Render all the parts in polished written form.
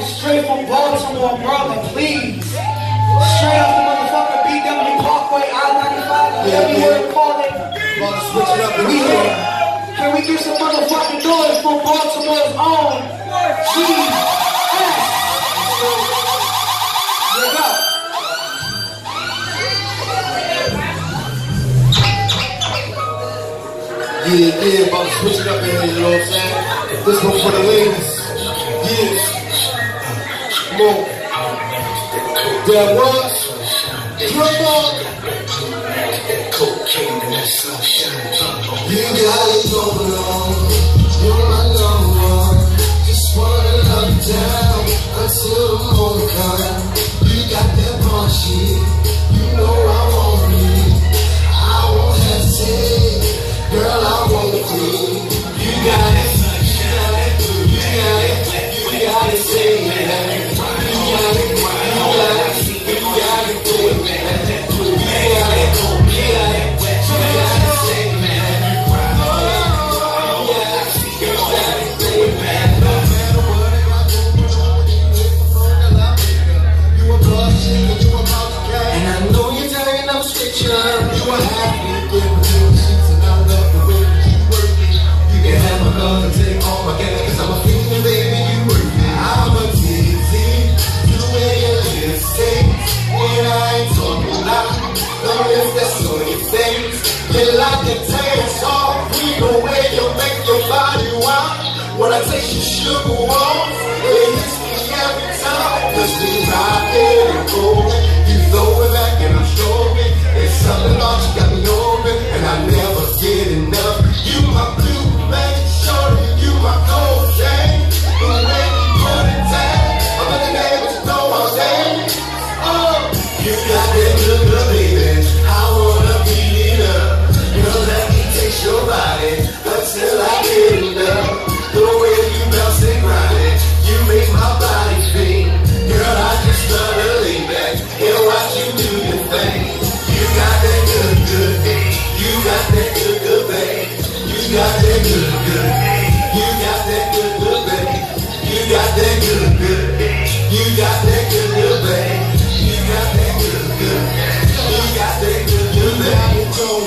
straight from Baltimore, brother, please. Straight off the motherfucking BW Parkway, I-95, whatever you want to call it. We here. Can we get some motherfucking noise for Baltimore's own GS? Here go. Yeah, about to switch it up in here, you know what I'm saying? This one for the ladies. Yeah. Come on. That was. Come on. You got it going on. You're my number one. Just wanna love you down until the morning comes. You got that bomb shit. You know I want it. I won't hesitate. Girl, I want it. You got it. You got it. You got it. Say that. You got it. You got it. You got it. Do it, man. You got it. You got it. You got it. Say that. You got it. Do it, man. No matter what I got going on, you a boss, you a boss guy. And I know you're tired of stitching. You a happy girl. Take all my gas, cause I'm a feeling, baby, you work it. I'm a dizzy, the way you listen. And I ain't talking loud, don't if that's on your face. You like your taste off, we know where you make your body wild. When I taste your sugar walls, it hits me every time. Cause we ride it and roll it, you throw it back and I'm strolling. There's something about you got me open, and I never get enough. You my blue man. You my gold chain, the way you put it down, I'm in the name, but you know I'm saying. Oh, you got that good, baby, I wanna beat it up. Girl, let me taste your body until I get enough. The way you bounce and grind it, you make my body feel. Girl, I just love to lay back and watch you do your thing. You got that good, you got that good, babe. You got that good. You got that good, baby. You got that good. You got that good, baby. You got that good. You got that good, baby.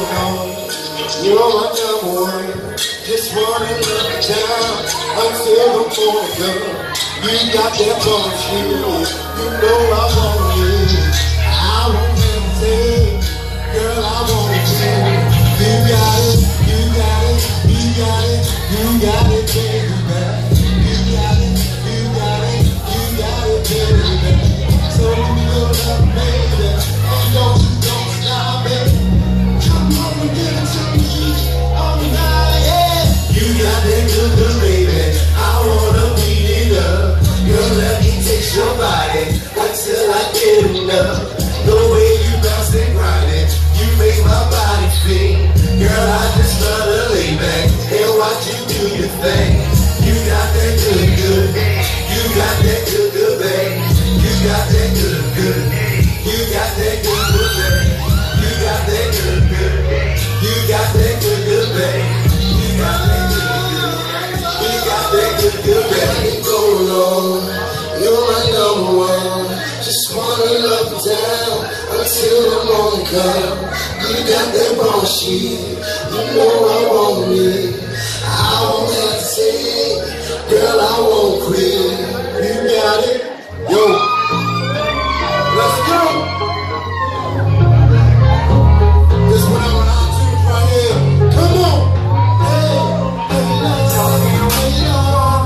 You're my number one. Just wanna love you down until the morning comes. You got that bullshit. You know I want it. I won't hesitate. Girl, I want it. You got it. You got it. You got it. You got it, baby. You got it, you got it, you got it, baby. So you know that, baby. And don't stop it. Come on and give it to me all night, yeah. You got that good, baby. I wanna beat it up. Girl, let me taste your body until I get enough. The way you bounce and grind it, you make my body feel. Girl, I just love to lay back and watch you do your thing. You got that good. You got that good, babe. You got that good. You got that good, babe. You got that good. You got that good, babe. You got that good. You got that good, babe. Go along. You're my number one. Just wanna love you down until the morning comes. You got that bullshit. You know I want it. I won't hesitate. Girl, I won't quit. You got it. Yo. Let's go. This one I'm on iTunes right here. Come on. Hey. Tell me where you are.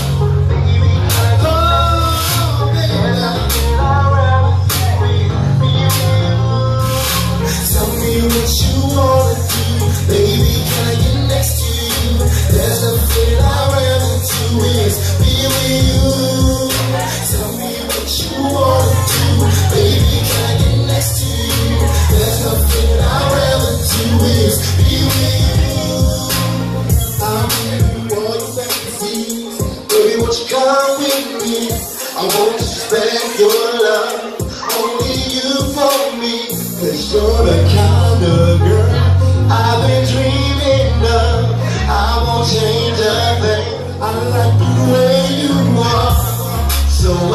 Tell me what you wanna do. Baby, can I get next to you? There's nothing I'd rather do is be with you. Tell me what you wanna do. Baby, can I get next to you? There's nothing I'd rather do is be with you. I'll give you all your fantasies. Baby, won't you come with me? I won't suspect your love. Only you for me. 'Cause you're the kind of girl I've been dreaming of. I won't change a thing. I like the way you are. So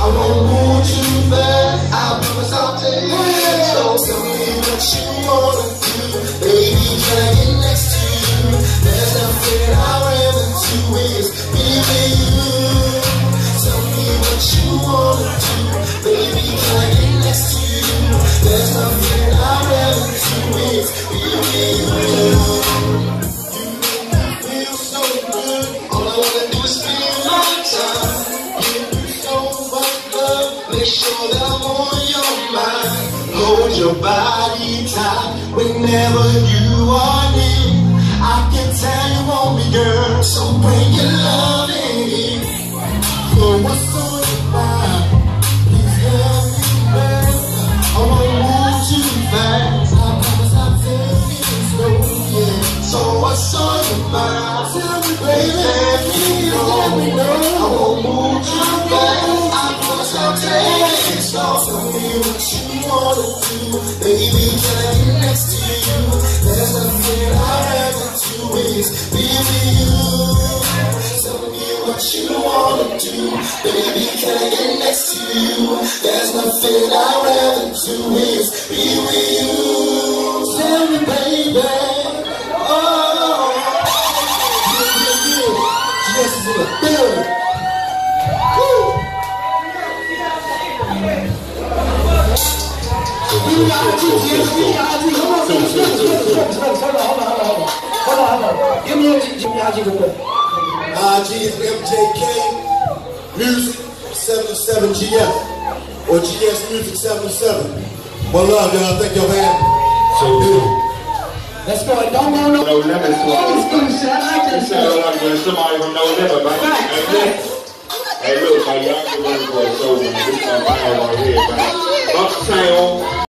won't move too fast. I promise I'll take it slow. Tell me what you wanna do, baby, can I get next to you? There's nothing I'd rather do is be with you. Tell me what you wanna do, baby, can I get next to you? There's nothing I'd rather do is be with you. You make me feel so good. All I wanna do is feel my time. Give you so much love. Make sure that I'm on your mind. Hold your body tight whenever you are near. I can tell you want me, girl, so bring your love in. So what's on your mind? Please tell me, babe. I won't move too fast. I promise I'll take it slow, yeah. So what's on your mind? Tell me, baby, please let me know. I won't move too fast. I promise I'll take it slow. Tell me what you wanna do, baby, can I get next to you? There's nothing I'd rather do is be with you. Tell me what you wanna do, baby, can I get next to you? There's nothing I'd rather do is be with you. Tell me, baby, oh, yes, it's in the building. Give me IG real quick. IG is MJK Music 707GF or GS Music 707. One love, y'all. Thank y'all, man. So good. Let's go. Don't go no. No limits. Old school shit. I like that shit. Somebody from No Limit, man. Hey, look, man, y'all can run for a show, man. This is my vinyl right here, man. Uptown.